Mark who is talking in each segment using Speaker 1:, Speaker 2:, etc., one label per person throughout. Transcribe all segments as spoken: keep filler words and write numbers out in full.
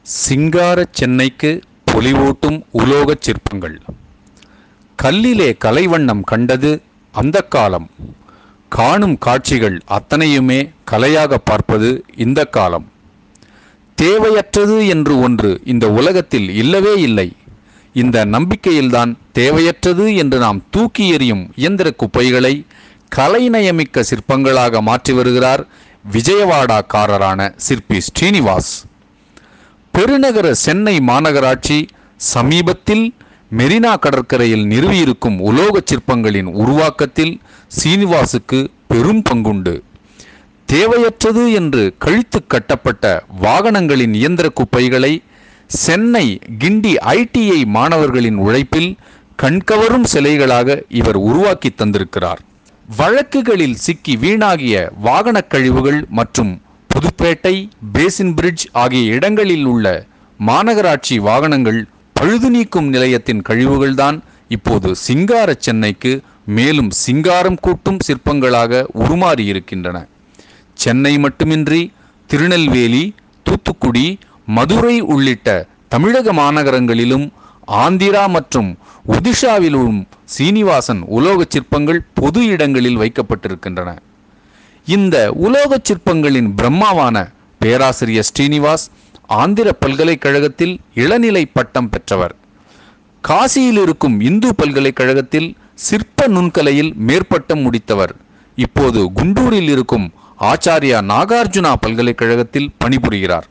Speaker 1: சிங்கார சென்னைக்கு பொலிவூட்டும் உலோகச் சிற்பங்கள். கல்லிலே கலைவண்ணம் கண்டது அந்த காலம். காணும் காட்சிகள் அத்தனையுமே கலையாக பார்ப்பது இந்த காலம். தேவையற்றது என்று ஒன்று இந்த உலகத்தில் இல்லவே இல்லை. இந்த நம்பிக்கையில்தான் தேவையற்றது என்று நாம் தூக்கி எறியும் இயந்திர குப்பைகளை கலைநயமிக்க சிற்பங்களாக மாற்றி வருகிறார் விஜயவாடாக்காரரான சிற்பி ஸ்ரீனிவாஸ். பெருநகர சென்னை மாநகராட்சி சமீபத்தில் மெரினா கடற்கரையில் நிறுவியிருக்கும் உலோகச் சிற்பங்களின் உருவாக்கத்தில் சீனிவாசுக்கு பெரும் பங்குண்டு. தேவையற்றது என்று கழித்து கட்டப்பட்ட வாகனங்களின் இயந்திர குப்பைகளை சென்னை கிண்டி ஐடிஐ மாணவர்களின் உழைப்பில் கண்கவரும் சிலைகளாக இவர் உருவாக்கி தந்திருக்கிறார். வழக்குகளில் சிக்கி வீணாகிய வாகன கழிவுகள் மற்றும் புதுப்பேட்டை, பேசின் பிரிட்ஜ் ஆகிய இடங்களில் உள்ள மாநகராட்சி வாகனங்கள் பழுது நீக்கும் நிலையத்தின் கழிவுகள்தான் இப்போது சிங்கார சென்னைக்கு மேலும் சிங்காரம் கூட்டும் சிற்பங்களாக உருமாறியிருக்கின்றன. சென்னை மட்டுமின்றி திருநெல்வேலி, தூத்துக்குடி, மதுரை உள்ளிட்ட தமிழக மாநகரங்களிலும் ஆந்திரா மற்றும் ஒடிஷாவிலும் சீனிவாசன் உலோகச் சிற்பங்கள் பொது இடங்களில் வைக்கப்பட்டிருக்கின்றன. இந்த உலோகச் சிற்பங்களின் பிரம்மாவான பேராசிரியர் ஸ்ரீனிவாஸ் ஆந்திர பல்கலைக்கழகத்தில் இளநிலை பட்டம் பெற்றவர். காசியில் இருக்கும் இந்து பல்கலைக்கழகத்தில் சிற்ப நுண்கலையில் மேற்பட்டம் முடித்தவர். இப்போது குண்டூரில் இருக்கும் ஆச்சாரியா நாகார்ஜுனா பல்கலைக்கழகத்தில் பணிபுரிகிறார்.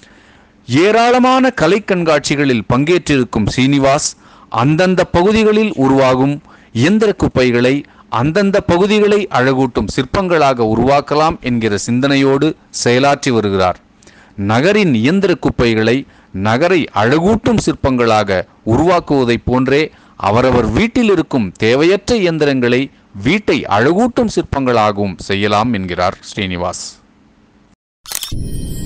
Speaker 1: ஏராளமான கலை கண்காட்சிகளில் பங்கேற்றிருக்கும் சீனிவாஸ் அந்தந்த பகுதிகளில் உருவாகும் இயந்திர குப்பைகளை அந்தந்த பகுதிகளை அழகூட்டும் சிற்பங்களாக உருவாக்கலாம் என்கிற சிந்தனையோடு செயலாற்றி வருகிறார். நகரின் இயந்திர குப்பைகளை நகரை அழகூட்டும் சிற்பங்களாக உருவாக்குவதைப் போன்றே அவரவர் வீட்டில் இருக்கும் தேவையற்ற இயந்திரங்களை வீட்டை அழகூட்டும் சிற்பங்களாகவும் செய்யலாம் என்கிறார் ஸ்ரீனிவாஸ்.